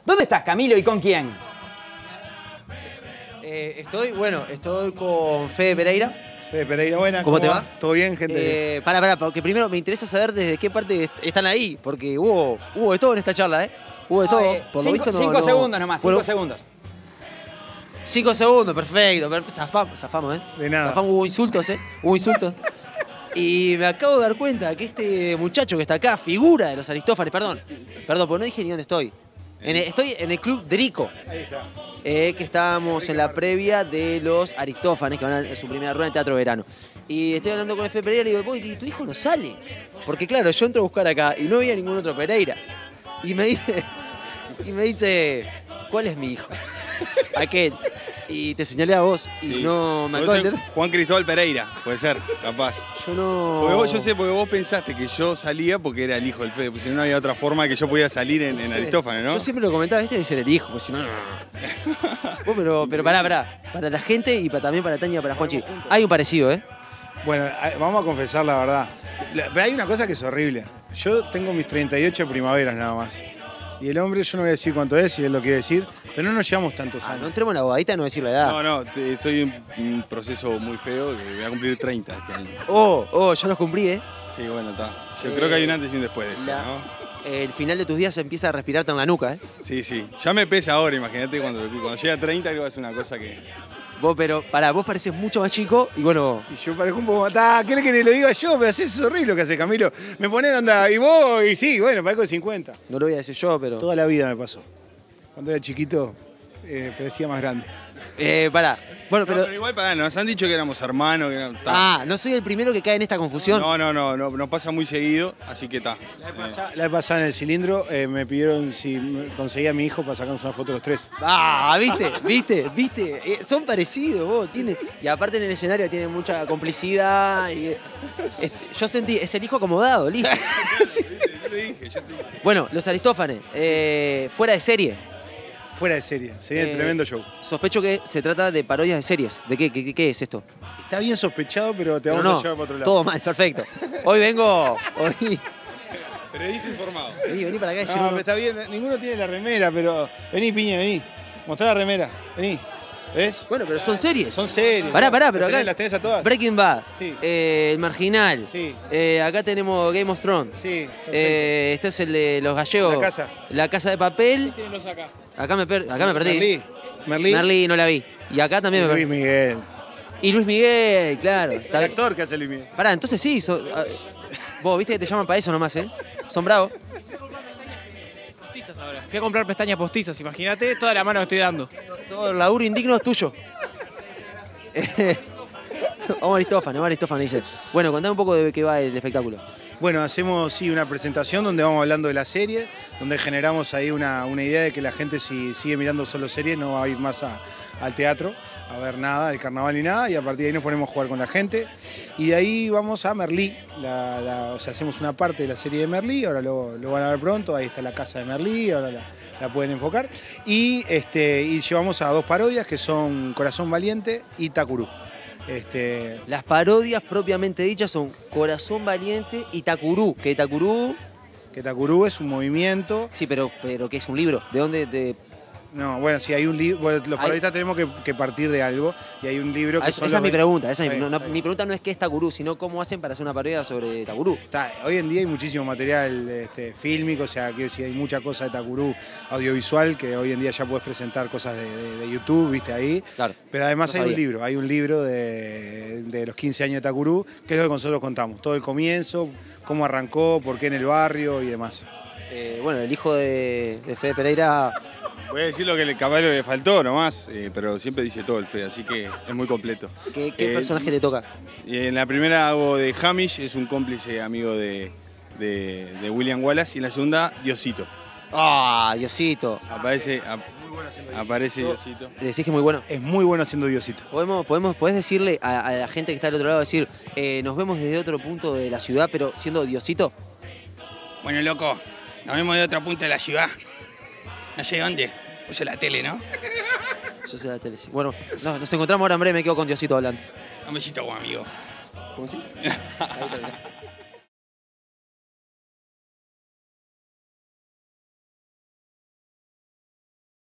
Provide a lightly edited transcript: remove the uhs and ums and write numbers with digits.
¿Dónde estás, Camilo, y con quién? Estoy con Fede Pereira. Fede Pereira, buena. ¿Cómo te va? ¿Todo bien, gente? Pará, porque primero me interesa saber desde qué parte están ahí, porque hubo de todo en esta charla, ¿eh? Hubo de todo. Por lo visto, no, 5 segundos nomás, 5 segundos. 5 segundos, perfecto. Zafamos, ¿eh? De nada. Zafamos, hubo insultos, ¿eh? Hubo insultos. Y me acabo de dar cuenta que este muchacho que está acá, figura de los Aristófanes, perdón, porque no dije ni dónde estoy. Estoy en el Club Drico. Ahí está. Que estábamos en la previa de los Aristófanes, que van a su primera rueda en Teatro Verano. Y estoy hablando con Fede Pereira y le digo, ¿y tu hijo no sale? Porque claro, yo entro a buscar acá y no había ningún otro Pereira. Y me dice, ¿cuál es mi hijo? Aquel. Y te señalé a vos y Sí. no me acabo de enterar. Juan Cristóbal Pereira, puede ser, capaz. Yo no... Porque vos pensaste que yo salía porque era el hijo del Fede, porque si no, no había otra forma que yo podía salir en Aristófanes, ¿no? Yo siempre lo comentaba, este debe ser el hijo, porque si no, no. Vos, pero pará. Para la gente y también para Tania y para Juanchi. Hay un parecido, ¿eh? Bueno, vamos a confesar la verdad. Pero hay una cosa que es horrible. Yo tengo mis 38 primaveras nada más. Y el hombre, yo no voy a decir cuánto es, si él lo quiere decir, pero no nos llevamos tantos No años. entremos en la bodadita de no decir la edad. No, estoy en un proceso muy feo, que voy a cumplir 30 este año. Yo los cumplí, ¿eh? Sí, bueno, está. Yo creo que hay un antes y un después de eso, ¿no? El final de tus días empieza a respirarte en la nuca, ¿eh? Sí. Ya me pesa ahora, imagínate cuando llega a 30 creo que va a ser una cosa que... Vos pareces mucho más chico y bueno... Y yo parezco un poco matá, ¿querés que lo diga yo? Pero así es horrible lo que hace Camilo. Me pone onda, y vos, y sí, bueno, parezco de 50. No lo voy a decir yo, pero... Toda la vida me pasó. Cuando era chiquito, parecía más grande. Bueno, pero igual, nos han dicho que éramos hermanos, que éramos... no soy el primero que cae en esta confusión. No, nos pasa muy seguido, así que está. La vez pasada en el cilindro me pidieron si conseguía a mi hijo para sacarnos una foto los tres. ¿Viste? Son parecidos, vos. Y aparte en el escenario tienen mucha complicidad. Yo sentí, es el hijo acomodado, listo. Sí. Yo te dije. Bueno, los Aristófanes, fuera de serie. Fuera de serie, sería un tremendo show. Sospecho que se trata de parodias de series. ¿De qué es esto? Está bien sospechado, pero te vamos a llevar para otro lado. Todo mal, perfecto. Hoy vengo... Periodista informado. Vení para acá. No, pero está bien, ninguno tiene la remera, pero... Vení, Piña, vení. Mostrá la remera, vení. ¿Ves? Bueno, pero son series. Son series. Pará, pero acá... ¿Las tenés a todas? Breaking Bad. Sí. El Marginal. Sí. Acá tenemos Game of Thrones. Sí, este es el de los gallegos. La Casa. La Casa de Papel. Tírenlos acá. Acá me perdí. Merlí. Merlí no la vi. Y acá también me perdí. Luis Miguel. Y Luis Miguel, claro. El actor que hace Luis Miguel. Pará, entonces sí. Vos, viste que te llaman para eso nomás, ¿eh? Son bravos. Postizas ahora. Fui a comprar pestañas postizas, imagínate toda la mano que estoy dando. Todo el laburo indigno es tuyo. Vamos a Aristófanes, dice. Bueno, contame un poco de qué va el espectáculo. Bueno, hacemos una presentación donde vamos hablando de la serie, donde generamos ahí una idea de que la gente si sigue mirando solo series no va a ir más al teatro, a ver nada, al carnaval ni nada, y a partir de ahí nos ponemos a jugar con la gente. Y de ahí vamos a Merlí, o sea, hacemos una parte de la serie de Merlí, ahora lo van a ver pronto, ahí está la casa de Merlí, ahora la pueden enfocar. Y llevamos a dos parodias que son Corazón Valiente y Tacurú. Las parodias propiamente dichas son Corazón Valiente y Tacurú. Que Tacurú es un movimiento. Sí, pero que es un libro. ¿De dónde? No, bueno, si hay un libro, bueno, los parodistas tenemos que partir de algo y hay un libro que esa es mi pregunta. Mi pregunta no es qué es Tacurú, sino cómo hacen para hacer una parodia sobre Tacurú. Hoy en día hay muchísimo material fílmico, o sea, quiero decir, hay mucha cosa de Tacurú audiovisual que hoy en día ya puedes presentar cosas de YouTube, viste ahí. Claro. Pero además hay un libro de los 15 años de Tacurú, que es lo que nosotros contamos, todo el comienzo, cómo arrancó, por qué en el barrio y demás. Bueno, el hijo de Fede Pereira... Voy a decir lo que el caballo le faltó nomás, pero siempre dice todo el Fede, así que es muy completo. ¿Qué personaje te toca? En la primera hago de Hamish, es un cómplice amigo de William Wallace, y en la segunda, Diosito. ¡Ah, Diosito! Aparece Diosito. ¿Decís que es muy bueno? Es muy bueno haciendo Diosito. ¿Podés decirle a la gente que está del otro lado, decir, nos vemos desde otro punto de la ciudad, pero siendo Diosito? Bueno, loco, nos vemos de otro punto de la ciudad. No sé dónde. Puse la tele, ¿no? Yo sé la tele, sí. Bueno, nos encontramos ahora en breve, me quedo con Diosito hablando. Un besito, amigo. ¿Cómo sí?